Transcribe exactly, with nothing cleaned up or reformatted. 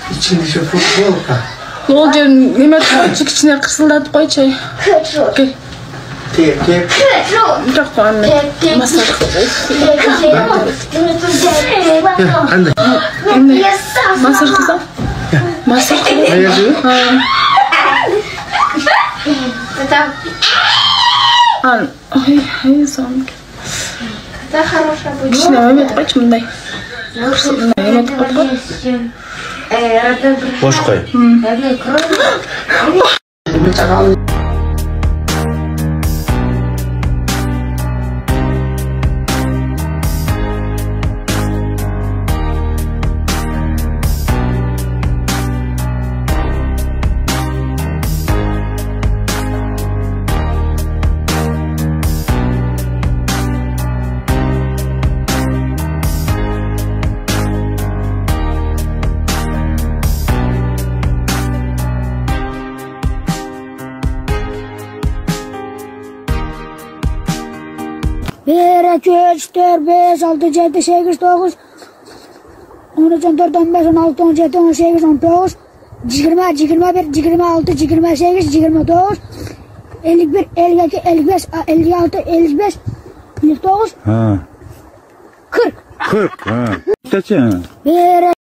İçinde şu futbolka. Yol yerin nime koyacak içine kısıldatıp koyacak. Petrol. Tep tep. Petrol. Yok anne. Masal. Anne. Anne. Masal kızım. Masal kızım. Hayır. Tamam. An. Ay ay sanki. Да хорошая будет. İçine Mehmet koyacak mı? Mehmet koyacak. Boş koy. bir, iki, üç, dört, beş, altı, yedi, sekiz, dokuz, on üç, on dört, on beş, on altı, on yedi, on sekiz, on dokuz, yirmi, yirmi bir, yirmi altı, yirmi sekiz, yirmi dokuz, elli bir, elli iki, elli beş, elli altı, elli beş, elli dokuz, Ha. kırk. kırk ha. Kaç ya? bir,